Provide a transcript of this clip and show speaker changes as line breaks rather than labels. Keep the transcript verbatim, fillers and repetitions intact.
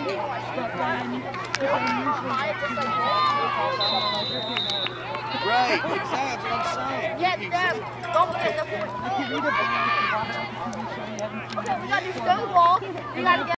Right, exactly what I'm saying.
Get them. Don't get them. Okay, we got to do Stonewall. We got to get